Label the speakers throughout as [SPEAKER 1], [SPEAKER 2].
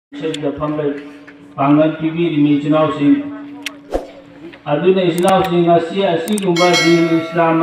[SPEAKER 1] फंबे पांगन पीबीरमी इचनावसिंग अदुना इचनावसिंग दीन इस्लाम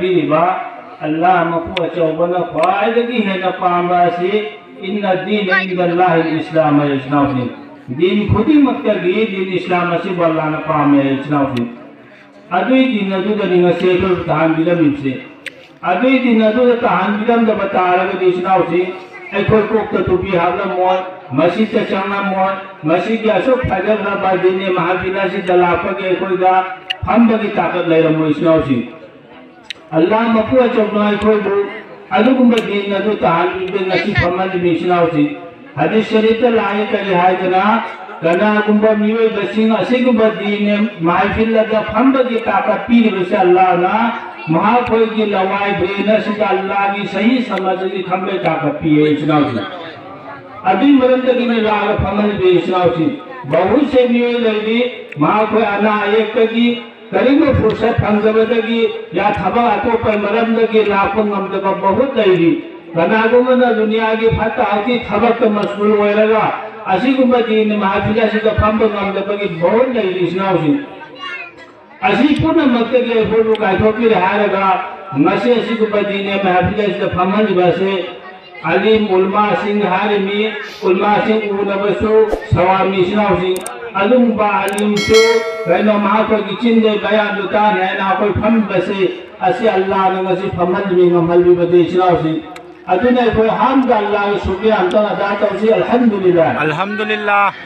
[SPEAKER 1] अल्लाह मफू अचौबना ख्वाइदगी हेना पांबा से इन्ना दीन इंदल्लाह इस्लाम इचनावसिंग दीन खुदी मक्तगी दीन इस्लाम से बल्लाना पामे इचनावसिंग अदुई दीन अदुदनी ngase तो तहान बिलम से अदुई दीन अदुदा तहान बिलम द बतारग इचनावसिंग अखोई कोक तुपी हाबला मोय मस्जिद चंगना मोय मस्जिद की असुक फजरबा दिन महाबिला से दलापगे अखोईगा फंबगी ताकत लेरमो इस्लावसिंग अल्लाह मफू अचौबना अखोईबु अदुगुंब दीन अदु तहान बिलम ngasi फमन इस्लावसिंग हदीस शरीफ लाए करी हायदना कनागुंब मियोय बसिंग असिगुंब दीन महफिल लगा फंबगी ताकत पीरिबसे अल्लाह ना महाखोई की लवाई ब्रेनर से अल्लाह की सही समझ की खंबे ताकत पी है इस्लावसिंग अभी मरंदगी में लाग फमल बे इस्लावसिंग बहुत से मियोय लगी महाखोई अना एक की करीब फुर्सत फंगबदगी या थबा अतो पर मरंदगी लाखों हमदगा बहुत लगी कनागुमना दुनिया की फता की थबक मशगूल होएगा असिगुंब दीन महफिल से फंब हमदगी बहुत लगी इस्लावसिंग असी पुनः मक्के फोटो काथोपी रहा मसे असिगुंब दीन महफिल से फमन बसे अलीम उलमा सिंह हारिमी उलमा सिंह उनबसु सवामी इस्लावसिंग अदुंबा अलीम सु कनो महाको किचिंदे बयान दुकान है ना कोई फम बसे असी अल्लाह ने ngasi फमन भी ngमल भी बदे इस्लावसिंग अदुने कोई हमद अल्लाह की शुक्रिया अंतर अदा तौसी अल्हम्दुलिल्लाह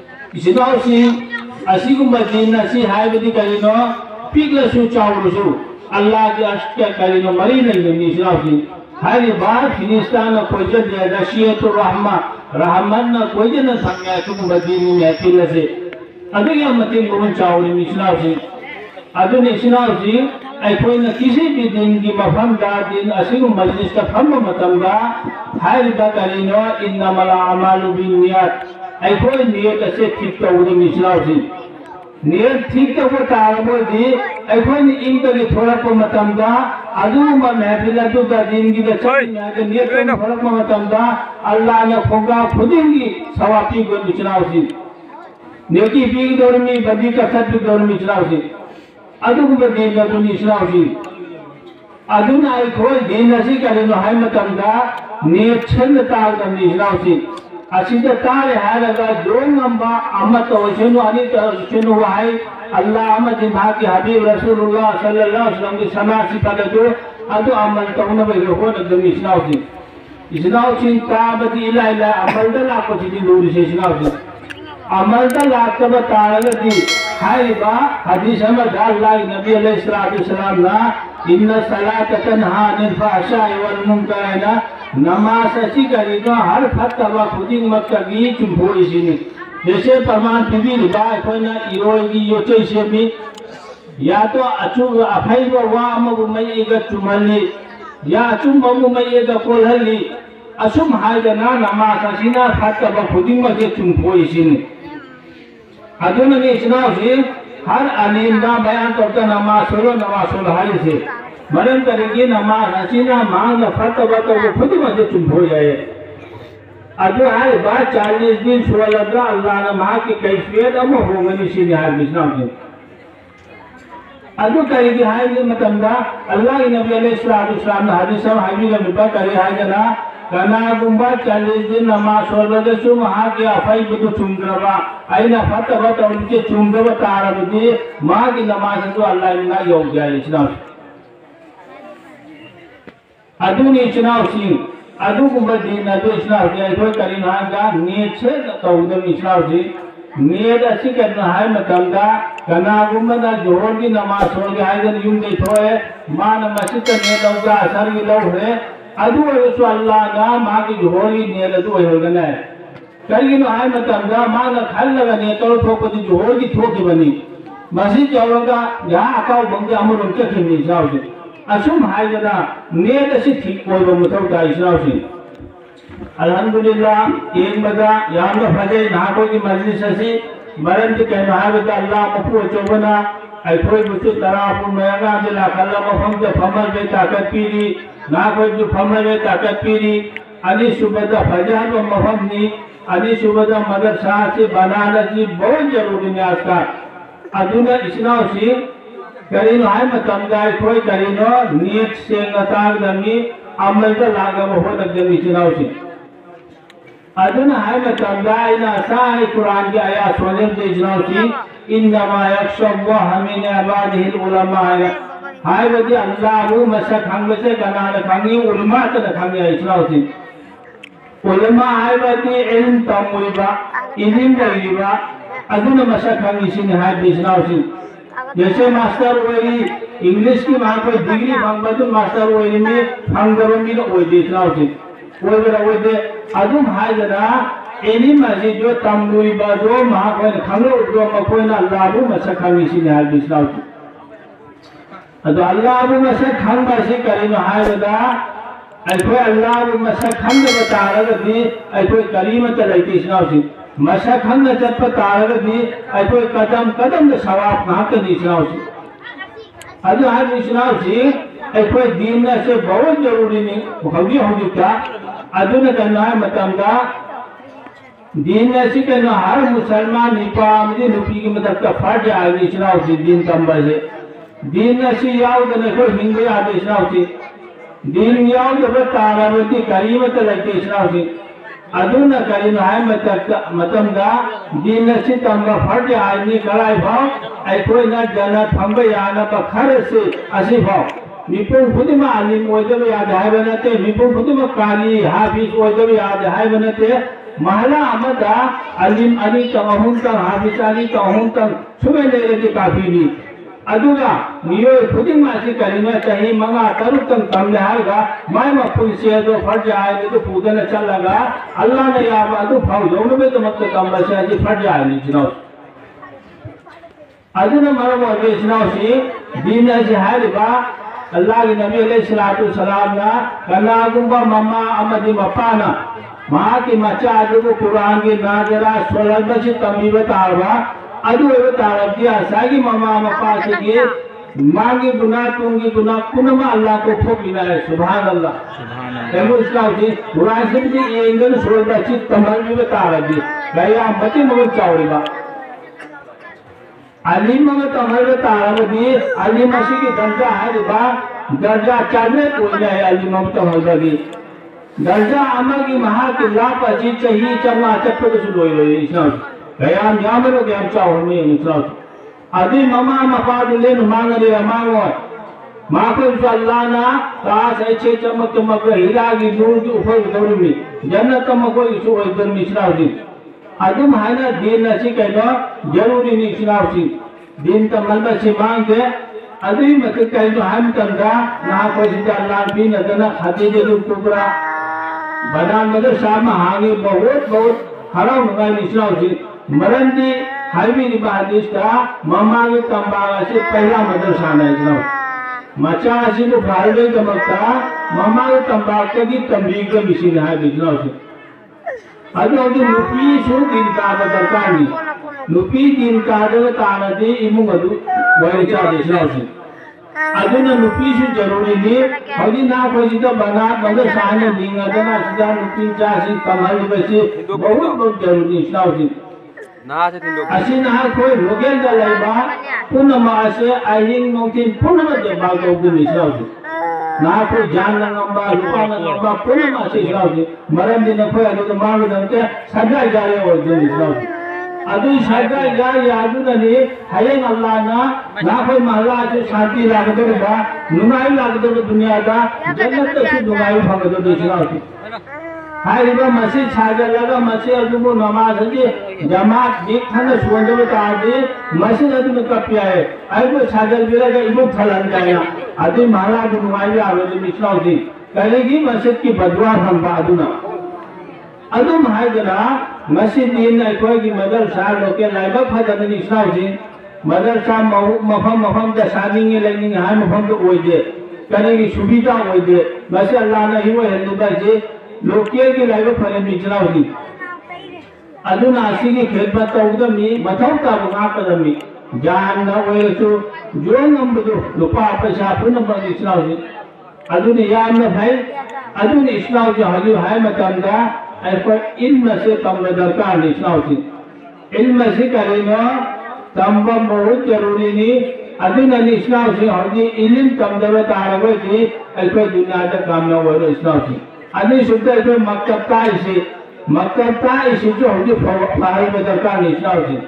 [SPEAKER 1] इस्लावसिंग असिगुंब दीन असी हायबदी करिनो पिगलसु चावलसु अल्लाह की अष्ट करिनो मरी नहीं इस्लावसिंग हर बार फिलिस्तान कोजन है रशियतुर रहमा रहमान न कोजन संज्ञा तुम बदीनी महफिल से अदुया मतिन गुण चावरी इस्लावसिंग अदुने इस्लावसिंग अखोई न किसी भी दिन की मफहम दा दिन असिगु मजलिस का फम मतमगा हर बकरिनो इन्नमल अमालु बिन्नियात अखोई नियत से ठीक तौदम इस्लावसिंग नियत ठीक तो तारबोदी अखोई इंग तगी थोड़ा को मतमगा अदु महफिल अदु दा दिन की द चन्नी नियत को थोड़ा को मतमगा अल्लाह ने खोगा खुदिंगी सवापी को इस्लावसिंग नेकी पी दौरमी बदी का सत्य दौरमी इस्लावसिंग अदुगुंब दीन अदुनी इस्लावसिंग अदुना अखोई दीन असी करिनो हाय मतमगा नियत छंद तागदम इस्लावसिंग असिदा तारे हारगा जोंगंबा अमत वशनु अनि तशनु वाई अल्लाह अमद भागी हबीब रसूलुल्लाह सल्लल्लाहु अलैहि वसल्लम की समासी पदतो अदु अमल तौन बे हो दम इस्लावसिंग इस्लावसिंग ताबती इला इला अमल दला को चिदी दूर से इस्लावसिंग अमल दला तब तारगदी हाइबा हदीस में अल्लाह नबी अलैहि सल्लल्लाहु अलैहि वसल्लम ना इन्ना सलात तन्हा अनिल फहशाइ वल मुनकर ना नमाज असी करी तो हर फतवा खुदी मक्की चुंभोई सिनी जैसे प्रमाण पीबी बाय कोना इरोगी योचे से भी या तो अचु अफाइबा वा अमगु मयेगा चुमली या अचुम बमु मयेगा कोलहली असुम हायदना नमाज असीना फतवा खुदी मक्की चुंभोई सिनी अदुना ने इस्लावसिंग हर अलीम दा बयान करता नमाज सोलो हाई से मरन करेगी नमाज हसीना मांग फतवा तो वो खुद मजे चुप हो जाए अदु हर बात 40 दिन सुबह लगा अल्लाह ने मां की कैफियत अब हो गई सी हाल इस्लाम अदु करेगी हाय मतमदा अल्लाह के नबी अलैहि सल्लम ने हदीस में हावी का मिपा करे हाय जना कना गुंबा 40 दिन नमाज सोलबदे सु वहां के अफाई बुदु चुंगरबा आइना फतवा तो उनके चुंगरबा तारबदी मां की नमाज तो अल्लाह ने योग जाए इस्लाम अदुनी इस्लावसिंग अदुगुंब दीन अदु इस्लावसिंग कोई करिना का नियत से तौदम इस्लावसिंग नियत असी करना है मतंगा कनागुंब दा जोहर की नमाज हो गया है युम दे थोए मान मस्जिद ने लौगा असर की लौ है अदु रसु अल्लाह ना मां की जोहरी ने लदु होगना है करिनो है मतंगा मान खल लगा ने तो ठोको दी जोहर की ठोकी बनी मस्जिद जाओगा यहां अकाउ बंगे अमर उनके के इस्लावसिंग असुम हायदा नेत असी ठीक कोई मथौ ता इस्लावसिंग अल्हम्दुलिल्लाह एक बदा याम फजे नाको की मजलिस असी मरन के कहना है अल्लाह मफू चोबना अखोई बुसु तराफु मयगा दिला कल्ला मफम के फमल बे ताकत पीरी ना कोई जो फमल बे ताकत पीरी अली सुबदा फजा तो मफम नी अनिशुबदा मदरसा से बनाना जी बहुत जरूरी है आज का अदुना इसना सी करीनो है मतमदा कोई करीनो नियत से नताग दमी अमल का लागा बहुत लगन इसना सी अदुना है मतमदा इना साई कुरान की आयत सोने दे इसना सी इन्नमा यख्शल्लाह मिन इबादिहिल उलमा हाय बदी अल्लाहु मशक हंगसे कनाल खंगी उलमा त खंगी इसना सी उलमा हाय बदी इल्म तमुइबा इल्म लेबा अदुना मशक हंगी सिन हाय इसना सी जैसे मास्टर वही इंग्लिश की वहां पर डिग्री फंगबदु मास्टर वही में फंगबो मी ओइ इसना सी ओइ बरा ओइ दे अदुम हाय जरा एनी मजी जो तमलुई बाजो महाकोन खंगो जो मकोन अल्लाहु मशक हंगी सिन हाय इसना सी अदो अल्लाहु मशक खंग बासी करीनो हाय बदा अखोय अल्लाहु मशक खंग बतारगदी अखोय करीमत लैती इसना सी मशक खंग चप तारगदी अखोय कदम कदम द सवाब नाक इसना सी अदो हाय इसना सी अखोय दीन से बहुत जरूरी नहीं होगी होगी क्या अदो न करना मतमदा दीन ऐसी कहना हर मुसलमान निपाम दी नुपी की मतलब का फर्ज आगे इसना सी दीन कंबा से दीन ऐसी याव दने को हिंदू आगे इसना सी दीन याव जब तारावती करीमत लगे इसना सी अदुना करीन है मतमदा दीन ऐसी तंगा फर्ज आगे कराई भाव ऐ कोई ना जन्नत हम याना बखर से असी भाव मिपुंग खुदिमा अलिम ओजब याद है बनते मिपुंग खुदिमा काली हाफिज ओजब याद है बनते महला अमदा अलिम अली तमहुन तंग हाफिज अली तमहुन तंग सुबह ले के काफी भी अदुगा नियो खुदिंग मासी करीना चाहिए मंगा तरुक तंग कम लेगा मैं मफुल से जो फर्ज आए तो पूजन चल लगा अल्लाह ने या अदु फाउ जोन में तो मत कम बसे जी फर्ज आए नहीं जिनो अदुना मरो वो इसना सी दीन से है रिबा अल्लाह के नबी अलैहि सलाम ना कना गुंबा मम्मा अमदी मपाना मां की मचा अदु कुरान के नाजरा सोलह बसे तंबी बतावा अदु एव तारबिया सागी ममा मपा के मांगी गुना तुंगी गुना कुनमा अल्लाह को ठोकिना है सुभान अल्लाह एवं इस्लाम जी कुरान से भी ये इंगन सोलह बसे तमल भी तारबी गया मति मगन चावड़ीबा अलीम में तमल तारबी अलीम मसी की दर्जा है रिबा दर्जा चढ़ने कोई नहीं अलीम में तमल की दर्जा अमर की महा की लाभ अजीत चाहिए चलना चप्पे को सुनोई रही इस्लाम गया न्यामलो के हम चाहो में इस्लाम अभी ममा मफादुले मांग रे मांगो मां को अल्लाह ना काश ऐसे चमक चमक हीरा की नूर की ऊपर दौड़ में जन्नत में कोई इशू इधर में इस्लाम जी अदम है ना दीन नसी कहना जरूरी नहीं इस्लाम जी दीन तो मलबा से मांग के अभी मत कहना हम तंगा ना कोई अल्लाह भी नदना खदीजे कुबरा बदान मदरसा में हागे बहुत बहुत हराम होगा इस्लाम जी मरंदी हाईवी निबादिश का मम्मा के तंबागा से पहला मदरसा है इस्लाम मचा से तो फारदे का मक्का मम्मा के तंबागा की तंबीग का मिशन है इस्लाम से अभी उनके नुपी सु दिन का दरकार नहीं नुपी दिन का ताना दे इमु मधु वही चाहे इस्लाम से अदुना नुपी से जरूरी नहीं हदी ना कोई तो बना मगर साने लिंग अदना सीधा नुपी चासी कमल बसे बहुत बहुत जरूरी इस्लाम से
[SPEAKER 2] ना से तीन
[SPEAKER 1] असी ना कोई रोगेल दलाइबा पुनः मासे आइंग नोटिन पुनः मत बाग को इस्लाम से ना कोई जान लंगंबा रुपा लंगंबा पुनः मासे इस्लाम से मरम दिन कोई अदु तो मांग दंते सदा जारे हो दिन इस्लाम से अदु सदा या यादु ननी हयन अल्लाह ना कोई महला से शांति लागदो बा नुमाई लागदो दुनिया दा जन्नत से नुमाई भगदो इस्लाम से हाय रिबा मस्जिद छाजा लगा मस्जिद अदु नमाज है जमात देख थाने सुवंदो तादे मस्जिद अदु कपिया है आइबो छाजा बिरा का इबो फलन गाया अदु महला नुमाई आवे इस्लाम से कहेगी मस्जिद की बदवा हम बादुना अदु महाजरा मस्जिद दिन कोई की मदरसा लोके लाइबा फदन इस्लाम जी मदरसा मफम मफम द शादिंग लेनिंग हाय मफम तो ओइ दे करेगी सुविधा ओइ दे मसे अल्लाह ने हिवो हेलुबा जे लोके की लाइबा फदन इस्लाम जी अदु नासी की खेदमत तौद मी मथौ का बुगा कदमी जान न ओइ सु जो नंबदो लुपा पैसा पुन बन इस्लाम जी अदु ने याम न भाई अदु ने इस्लाम जी हजू हाय मतंदा अखोई इल्म से तमना दरकार नि इस्लाम इल्म से करीनो तंब बहुत जरूरी नि अदुना नि इस्लाम से हजी इल्म तमदब तारबजी अखोई दुनिया दा कामयाब हो इस्लाम से अदि शुद्ध अखोई मक्तब ताइसे जो हजी फाही दरकार नि इस्लाम से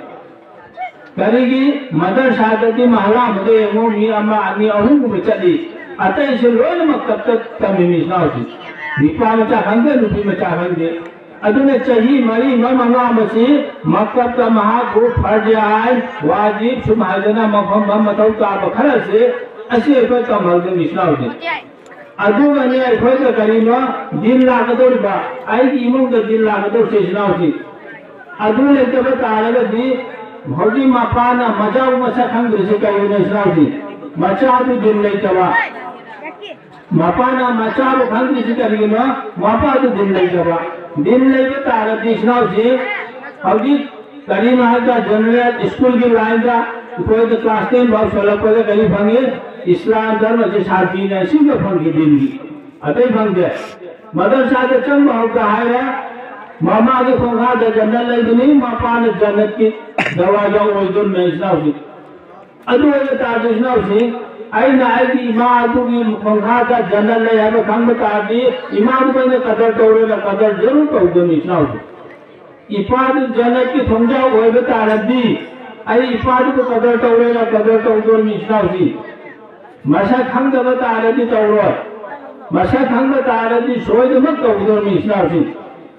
[SPEAKER 1] करीगी मदरसा महला मदे मो मी अमा अनि अहुम को चली अतः से लोन मक्तब तक तमिमी इस्लाम से निपा मचा खंगे नुपी मचा खंगे अदुने चाहिए मरी मंगा मसी मक्तब का महागु फर्ज आय वाजिब सुमाजना मफम मतौ का बखर से असे को तमल इस्लाम से अदुने अखोय का करीनो दिन लागदोरिबा आई इमुंग का दिन लागदो से इस्लाम से अदुने तब तारगदी भौजी मपाना मजाउ मसा खंगे से कयूने इस्लाम से मचा भी दिन ले तवा मपाना मचा वो खंगे से करीनो मपा तो दिन ले तवा दिन ले तार दिशनाव से हौजी करीम का जनरल स्कूल की लाइन का कोई तो क्लास 10 बहुत 16 पढ़े करीब फंगे इस्लाम धर्म से साथी ने सिंह फंगे दिन की अतः फंगे मदरसा के चंग बहुत का है मामा के फंगा द जनरल ले नहीं मापा ने जन्नत की दरवाजा ओइदुर में इस्लाम से अदु ये तार दिशनाव से आई ना आई की इमाम की फंगा का जनरल ले है खंग बता दी इमाम को ने कदर तोड़े ना कदर जरूर तो दो इस्लाम से इफाद जन्नत की फंगा ओए बता रदी आई इफाद को कदर तोड़े ना कदर तो दो इस्लाम से मशा खंग बता रदी तोड़ो मशा खंग बता रदी सोई मत तो दो इस्लाम से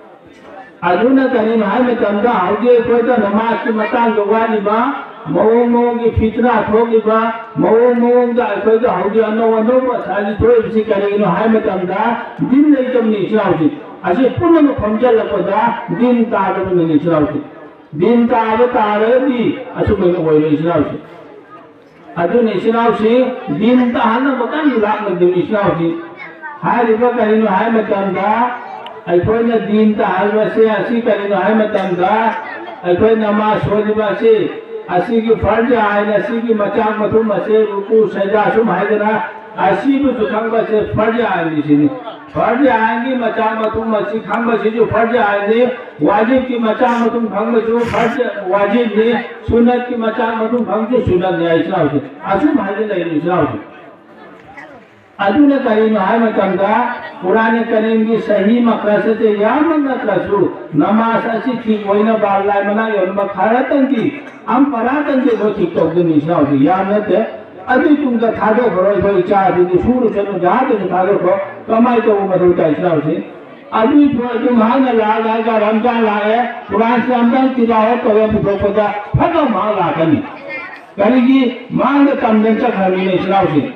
[SPEAKER 1] अदुना करीम है में तंदा हौजे कोई तो नमाज की मतान लोगानी बा मऊ की फितना थोगी बा मऊ दा कोई तो हौजे अनो साजी थोड़ी बिसी करेगी नो है में तंदा दिन नहीं तुम नहीं इस्लाम असे पुनः में फंजल लपदा दिन ताब में नहीं इस्लाम दिन ताब तारदी असु में कोई इस्लाम से अदुन इस्लाम से दिन ताहन बकन लाग में दिन इस्लाम से हाय रिबा करीनो हाय में तंदा अखोन दीन ताहलबसे असी करीनो है मतंगा अखोन नमाज सोदिबसे असी की फर्ज आय असी की मचा मथु मसे रुकू सजा सुम हैदना असी भी सुखंग बसे फर्ज आय निसिनी फर्ज आएंगी मचा मथु मसी खंग बसे जो फर्ज आएंगे वाजिब की मचा मथु खंग जो फर्ज वाजिब ने सुन्नत की मचा मथु खंग जो सुन्नत ने इस्लाम से असुम हैदना इस्लाम से अदुने करीम है मतंगा कुरान करीम की सही मकसद से या मंगतलसु नमाज असी ठीक होइना बाल्लाय मना योन मखारतन की हम परातन के वो ठीक तो दिन इस्लाम से या नते अभी तुम का थादो करो कोई चाह दी सूर से नो जहां तो थादो को कमाई तो वो मदुता इस्लाम से अभी जो महान लागा का रमजान लाए कुरान से रमजान तिलावत तो वो पता फटो मां लागनी करेगी मांग तमन तक हमें इस्लाम से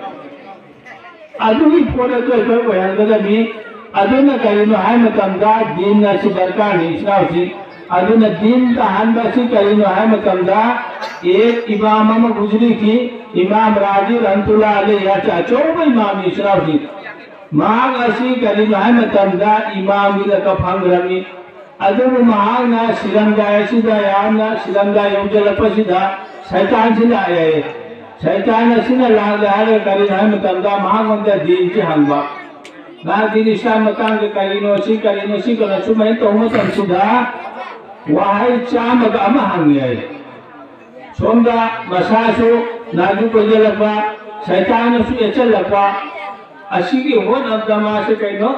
[SPEAKER 1] अदुगी फोटो तो कोई हंगदा भी अदुना करीनो है मतंगा दीन नसी दरकार नहीं इस्लाम से अदुना दीन का हंबसी करीनो है मतंगा एक इमाम में गुजरी की इमाम राजी रहमतुल्लाह अलैहि या चाचो भाई इमाम इस्लाम से मांग असी करीनो है मतंगा इमाम की का फंग रमी अदुन मांग ना सिरंगा ऐसीदा या ना सिरंगा योजल पसीदा शैतान से आया है शैतान असिना लाग हारे करी है मतंगा महागंगा दीन की हंबा ना दीन इस्लाम मतंग करीनो सी को सुमय तो मतन सुधा वाही चाम ग अम हंगे है सोमदा मसासु नाजु को जलपा शैतान सु एचलपा असी की होद अब्दमा से कइनो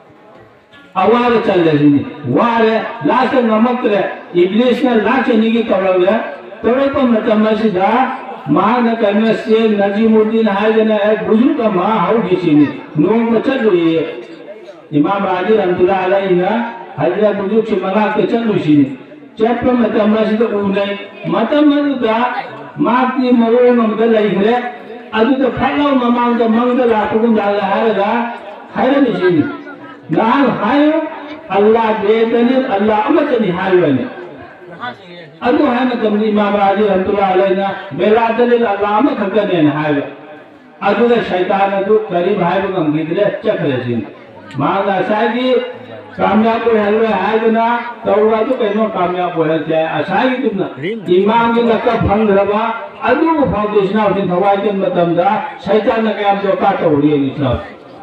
[SPEAKER 1] अवार चल रही वारे लास्ट नमक रे इब्लिस ने लाच निगी तवले तोरे को मतमसिदा महान करने से नजीमुद्दीन है जने एक बुजुर्ग का मां हाउ किसीनी नोंग में चल रही है इमाम राजी रहमतुल्लाह अलैहि ना हजरत बुजुर्ग से मना के चल रही है चेप में तमसिदा उने मतमदा माती मरो मंगल लाई है अदु तो फलो ममांग तो मंगल आपुन डाला है खैर निसीनी नाल हायो अल्लाह बेदने अल्लाह अमतनी हायो ने अदु है न तमनी इमाम राजी रहमतुल्लाह अलैहि ना बेलादल अल्लाह में खगने न हायो अदु शैतान अदु करीब हायो गम गिदरे चखरे सिन मांगा सागी कामयाब हो हलवे है ना तौवा तो कइनो कामयाब हो जाए असाई तुमना इमाम की लका फंग रबा अदु फाउंडेशन ऑफ थवाई के मतमदा शैतान ने काम जो का तोड़ी इस्लाम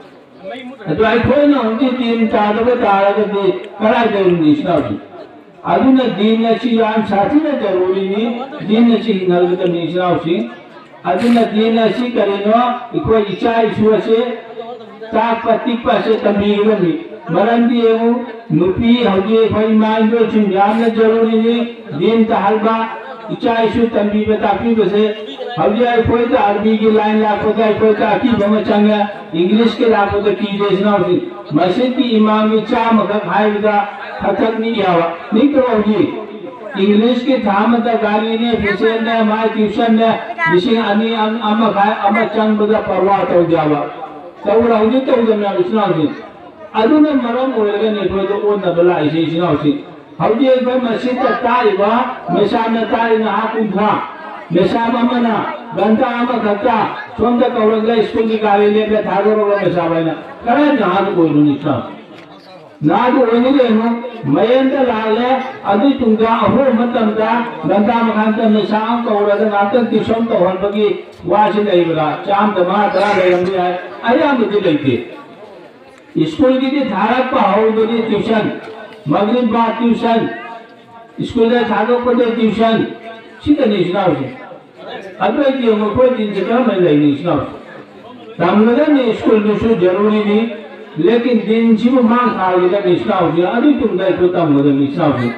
[SPEAKER 1] ꯑꯗꯨ ꯑꯩꯈꯣꯏꯅ ꯍꯧꯖꯤꯛ ꯗꯤꯟ ꯇꯥꯗꯕ ꯇꯥꯔꯒꯗꯤ ꯀꯗꯥꯏꯗꯒꯤ ꯏꯁꯂꯥꯝꯁꯤ ꯑꯗꯨꯅ ꯗꯤꯟ ꯑꯁꯤ ꯌꯥꯝ ꯁꯥꯊꯤꯅ ꯖꯔꯨꯔꯤꯅꯤ ꯗꯤꯟ ꯑꯁꯤ ꯍꯤꯡꯍꯜꯒꯗꯕꯅꯤ ꯏꯁꯂꯥꯝꯁꯤ ꯑꯗꯨꯅ ꯗꯤꯟ ꯑꯁꯤ ꯀꯔꯤꯅꯣ ꯑꯩꯈꯣꯏ ꯏꯆꯥ ꯏꯁꯨ ꯑꯁꯤ ꯇꯥꯛꯄ ꯇꯤꯛꯄ ꯑꯁꯤ ꯇꯝꯕꯤꯒꯗꯕꯅꯤ ꯃꯔꯝꯗꯤ ꯌꯦꯡꯉꯨ ꯅꯨꯄꯤ ꯍꯧꯖꯤꯛ ꯑꯩꯈꯣꯏ ꯏꯃꯥ ꯏꯟꯗꯣꯜꯁꯤꯡ ꯌꯥꯝꯅ ꯖꯔꯨꯔꯤꯅꯤ ꯗꯤꯟ ꯇꯥꯍꯜꯕ इचा इशू तंबीब ताकीब से हजे अखोई तो अरबी की लाइन लाखों का अखोई तो अकीब हम चंगा इंग्लिश के लाखों तो की देशना होती मस्जिद की इमाम की चा मगर खाए बिदा थकक नहीं किया हुआ नहीं तो होगी इंग्लिश के थाम तक गाली ने फिसेल ने हमारे ट्यूशन ने विषय अनी अम खाए अम चंग बदा परवाह तो जावा तो होगी तो जब इतना होती अदुने मरम ओरगे ने कोई तो ओ नबला इसे इतना होती हौजे कोई मस्जिद ताइबा मेसाना ताइना हाकुंथा मेसामा मना गंता आमा खता सोंदा कौरंगा स्कूल की गाड़ी लेके थागोरोगा मेसाबाइना करे जहां कोई नहीं नादु ओनिरेनो मयंत लाले अदु तुंगा अहो मतमदा गंता मखांत मेसाम कौरदा नातन तिसोम तो हनबगी वासि लेबरा चाम दमा तरा लेरंबी है आया मुझे लेते स्कूल की धारक पाहो बदी ट्यूशन मगरिब बाद ट्यूशन स्कूल में थागो पड़े ट्यूशन सीधा निश्नाव से अद्वैत जी हम कोई दिन से क्या मैं नहीं निश्नाव रामनगर में स्कूल में शो जरूरी नहीं लेकिन दिन जी वो मांग खा लेगा निश्नाव से अभी तुम दाई को तम होगा निश्नाव से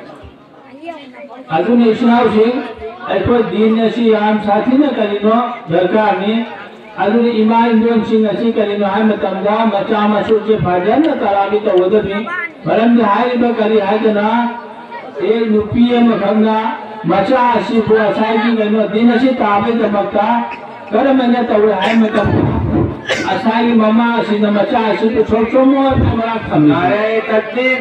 [SPEAKER 1] अदु निश्नाव से ऐको दिन ऐसी आम साथी न करीनो सरकार ने अदु इमाम इंद्रन सिंह ऐसी करीनो है मतंगा मचा मसूर से फाजन न तराबी तो वजह भी मरम हाय बकरी हाय जना एक नुपीए मखंगा मचा असी को असाई की गनो दिन असी ताबे दमका कर मैंने तो हाय मतम असाई ममा असी न मचा असी तो छोटो मो हमरा खम नारे तकदीर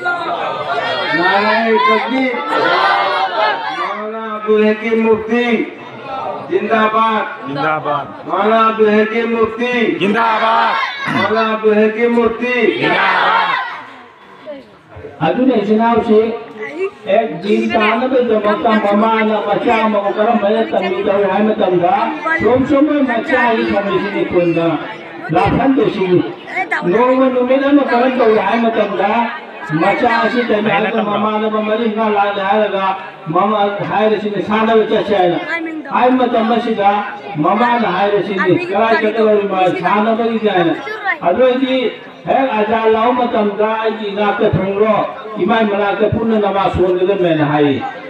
[SPEAKER 1] मौलाना अब्दुल हकीम मुफ्ती जिंदाबाद जिंदाबाद मौलाना अब्दुल हकीम मुफ्ती जिंदाबाद मौलाना अब्दुल हकीम मुफ्ती जिंदाबाद अदुने जनाब से एक दिन तान में जमता ममा ना मचा मको करम मैं तमी तो है मैं तमगा सोम सोम में मचा ही कमिसी ने कोंदा लाफन तो सी नो में ना करम तो है मैं तमगा मचा ऐसे तमे तो ममा ना मरी ना ला लगा ममा हाय रे ने साना बच्चा चाइना हाय मैं तमसिगा ममा ना हाय रे ने कराय कटवरी मा साना बरी जाइना अदो जी है आजा लाओ मतम दा आई ना के थंगरो इमाय मना के पुण्य नमा सोनदे में हाय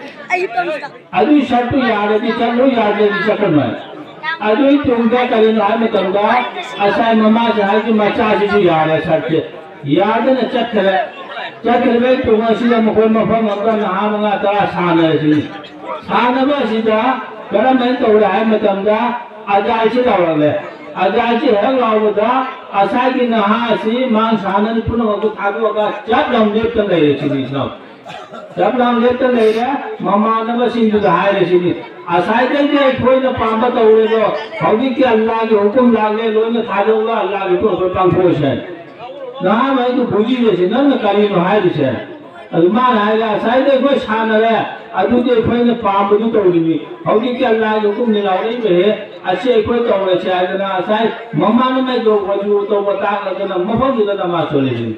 [SPEAKER 1] अदु शर्त याद दी चलो याद दी सकन में अदु तुंगा करिन हाय मतम दा असाय ममा जहाय की मचा जी याद है शर्त याद न चक्कर में तुंगा सिदा मखोल मफम अंगा नहा मंगा तरा साना सी साना बसिदा करम में तो हाय मतम दा आजा से लावले अजाची है लावदा असा की नहासी मांग सानन पुनः को थागोगा जब लम लेप तन ले छिनी सब जब लम लेप तन ले रे ममा न बसिन जो हाय रे छिनी असा के जे कोई न पांबा तो उड़े जो हौदी के अल्लाह के हुकुम लागे लो न थागोगा अल्लाह के तो पंखोश है ना मैं तो भूजी रे छ न करी न हाय रे छ अदमान आएगा असा के कोई शान रे अदु जे कोई न पांबु तो उड़ी हौदी के अल्लाह के हुकुम निलावरी में अच्छे कोई तो वो चाहे ना साइ ममा में जो वजू तो बता लगे ना मफम जो ना मासोले जी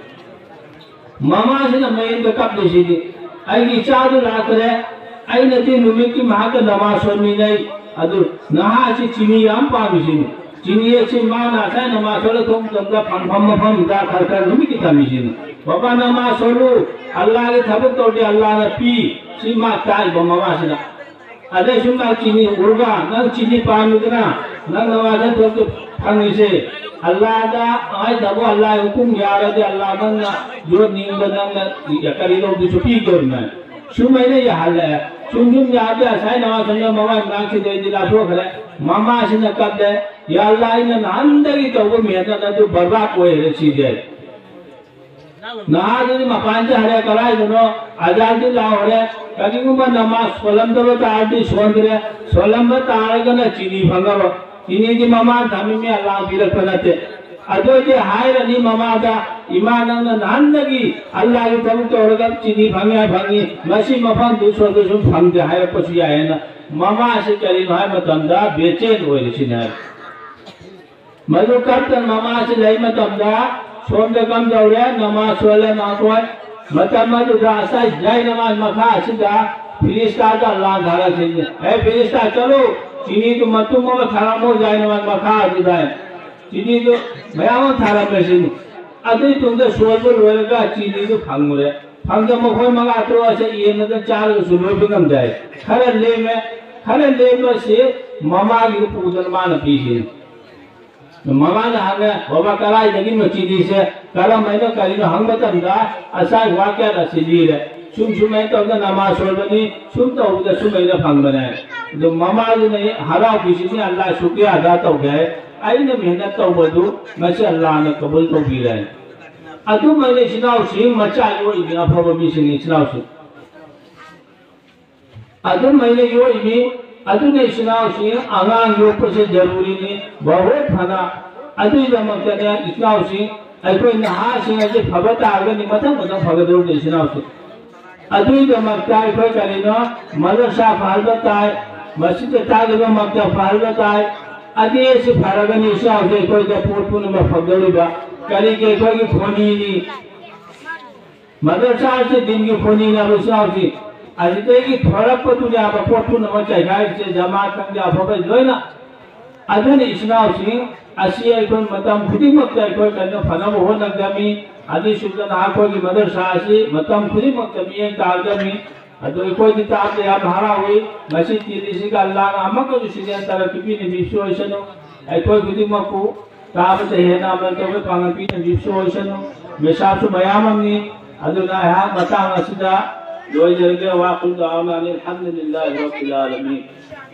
[SPEAKER 1] ममा से ना मैं इनका कब देसी थी आई चार लाख रे आई नती नुमी की महा का नमाज सोनी नहीं अदु नहा से चीनी आम पामी सी चीनी से मां ना था नमाज सोले तुम तुमका फम दा खरकर नुमी की कमी सी बाबा नमाज सोलू अल्लाह के थबक तोड़े अल्लाह ने पी सीमा ताई ममा से ना अदे सुना चीनी उर्गा नंग चीनी पामिदना नंग नवाजा तो फंगी से अल्लाह दा आई दबो अल्लाह हुकुम यार दे अल्लाह नंग जो नींद नंग या करी लो दिसो पी गोर में सुमै ने या हल है सुन याद है साई नवा संग मवा नांग से दे दिला तो करे मामा से न कर दे या अल्लाह ने नंदगी तो वो मेहनत ना तो बर्बाद होए रे चीज है नहाजनी मकान से हरे कराय दोनों आजादी लाओ रे कभी को नमाज सोलम तो तारती सोंदरे सोलम तारग न चीनी भंगरो चीनी जी ममा धामी में अल्लाह की रखनते अदो जे हाय रनी ममा दा ईमान न नांदगी अल्लाह की तब तो रगब चीनी भंगी मसी मफन दूसरो भंग दे हाय पछी आए न ममा से करी हाय मतंदा बेचैन होए छिने मजो करतन ममा से लई मतंदा सोमदे कम दौरे नमाज सोले नातोय मतलब मधुदा असाई जय नमाज मखा सिदा फिरिस्ता का अल्लाह धारा से ए फिरिस्ता चलो चीनी तो मतुम में थारा मो जय नमाज मखा दिदा चीनी तो भयावन थारा में से अदे तुमदे सोलबुल वरगा चीनी तो फंगरे फंग मखोय मगा तो ऐसे ये न तो चार सुलो बिगम जाए खरे ले में से ममा की पूजन मान पीछे ममा ने हंगे बाबा कराई लगी में चीनी से कला मैंने करी न हंग तंदा ऐसा वाक्य रसीदी है सुम मैं तो नमाज सोलबनी सुम तो उधर सुम इधर फंग बनाए जो ममा ने हराव पीछे ने अल्लाह शुक्रिया अदा तो गए आई ने मेहनत तो बदू मैसे अल्लाह ने कबूल तो भी रहे अदु मैंने चिनाव सिंह मचा यो इधर अफवा भी सिंह चिनाव सिंह अदु मैंने यो इधर अदु ने चिनाव सिंह आगां यो पर से जरूरी नहीं बहुत फना अदु जमा करने चिनाव सिंह ऐसे नहा सिंह ऐसे फबत आगे नहीं मतलब फबत रोड नहीं चिनाव सिंह अदु जमा क्या कोई करेगा मदरसा फालबत आए मस्जिद तालिबा मक्का फालबत आए अदे से फरगनी चिनाव से कोई का पोटपुन में फगदुबा करी के कोई की फोनी नहीं मदरसा से दिन की फोनी ना चिनाव से आज तो की थोड़ा पतुले आप पोटपुन में चाहिए से जमात करके आप हो गए ना अदन चिनाव सिंह असिया कोई मतम खुदी मक्का कोई करने फना हो नगमी आदि सुल्तान आको की मदरसा से मतम खुदी मक्कमी एक तागमी अदो कोई दी ताब या भारा हुई मस्जिद की दिसी का अल्लाह अम्मा को जो सीधे तरह की भी ने विश्वासनो ऐ कोई खुदी मक्कू ताब ते है ना मन तो पांगन पी ने विश्वासनो मेशाब सु बयामनी अदो ना हा मता मस्जिदा दो जरगे वाकुल दावना अल्हम्दुलिल्लाह रब्बिल आलमीन।